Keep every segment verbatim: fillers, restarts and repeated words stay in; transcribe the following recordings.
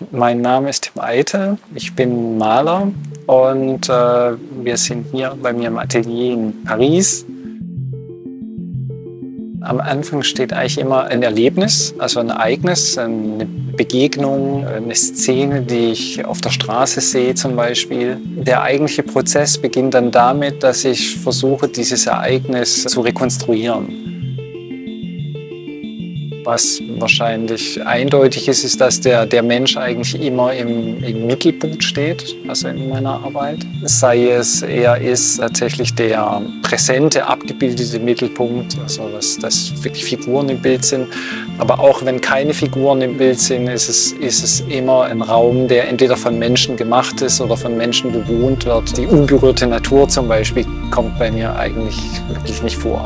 Mein Name ist Tim Eitel, ich bin Maler und äh, wir sind hier bei mir im Atelier in Paris. Am Anfang steht eigentlich immer ein Erlebnis, also ein Ereignis, eine Begegnung, eine Szene, die ich auf der Straße sehe zum Beispiel. Der eigentliche Prozess beginnt dann damit, dass ich versuche, dieses Ereignis zu rekonstruieren. Was wahrscheinlich eindeutig ist, ist, dass der, der Mensch eigentlich immer im, im Mittelpunkt steht, also in meiner Arbeit. Sei es, er ist tatsächlich der präsente, abgebildete Mittelpunkt, also dass, dass wirklich Figuren im Bild sind. Aber auch wenn keine Figuren im Bild sind, ist es, ist es immer ein Raum, der entweder von Menschen gemacht ist oder von Menschen bewohnt wird. Die unberührte Natur zum Beispiel kommt bei mir eigentlich wirklich nicht vor.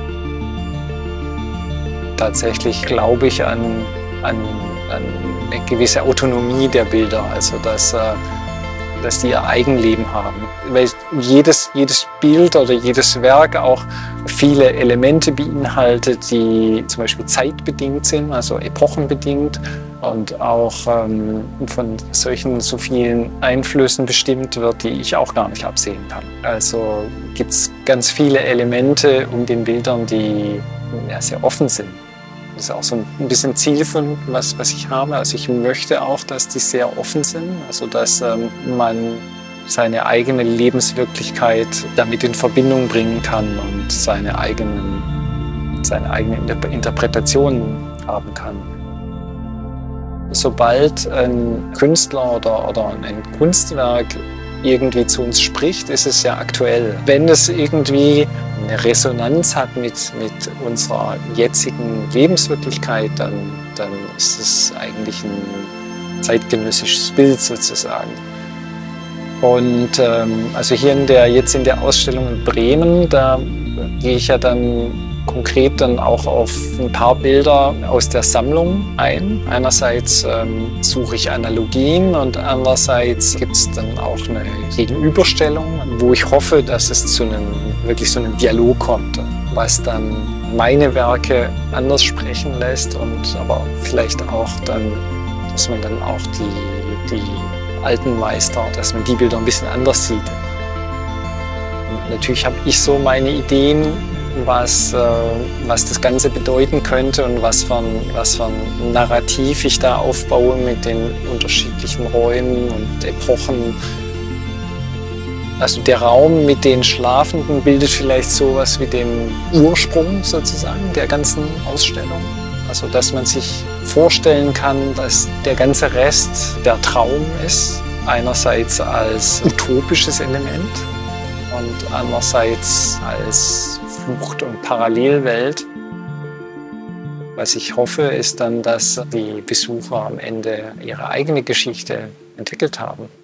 Tatsächlich glaube ich an, an, an eine gewisse Autonomie der Bilder, also dass, dass die ihr Eigenleben haben. Weil jedes, jedes Bild oder jedes Werk auch viele Elemente beinhaltet, die zum Beispiel zeitbedingt sind, also epochenbedingt und auch ähm, von solchen so vielen Einflüssen bestimmt wird, die ich auch gar nicht absehen kann. Also gibt es ganz viele Elemente in den Bildern, die ja, sehr offen sind. Das ist auch so ein bisschen Ziel von was, was ich habe. Also ich möchte auch, dass die sehr offen sind, also dass ähm, man seine eigene Lebenswirklichkeit damit in Verbindung bringen kann und seine eigenen, seine eigene Interpretation haben kann. Sobald ein Künstler oder, oder ein Kunstwerk irgendwie zu uns spricht, ist es ja aktuell. Wenn es irgendwie eine Resonanz hat mit, mit unserer jetzigen Lebenswirklichkeit, dann, dann ist es eigentlich ein zeitgenössisches Bild sozusagen. Und ähm, also hier in der, jetzt in der Ausstellung in Bremen, da gehe ich ja dann konkret dann auch auf ein paar Bilder aus der Sammlung ein. Einerseits ähm, suche ich Analogien und andererseits gibt es dann auch eine Gegenüberstellung, wo ich hoffe, dass es zu einem wirklich so einem Dialog kommt, was dann meine Werke anders sprechen lässt und aber vielleicht auch dann, dass man dann auch die, die alten Meister, dass man die Bilder ein bisschen anders sieht. Und natürlich habe ich so meine Ideen, was, äh, was das Ganze bedeuten könnte und was für, ein, was für ein Narrativ ich da aufbaue mit den unterschiedlichen Räumen und Epochen. Also der Raum mit den Schlafenden bildet vielleicht sowas wie den Ursprung sozusagen der ganzen Ausstellung. Also dass man sich vorstellen kann, dass der ganze Rest der Traum ist, einerseits als utopisches Element und andererseits als Flucht- und Parallelwelt. Was ich hoffe, ist dann, dass die Besucher am Ende ihre eigene Geschichte entwickelt haben.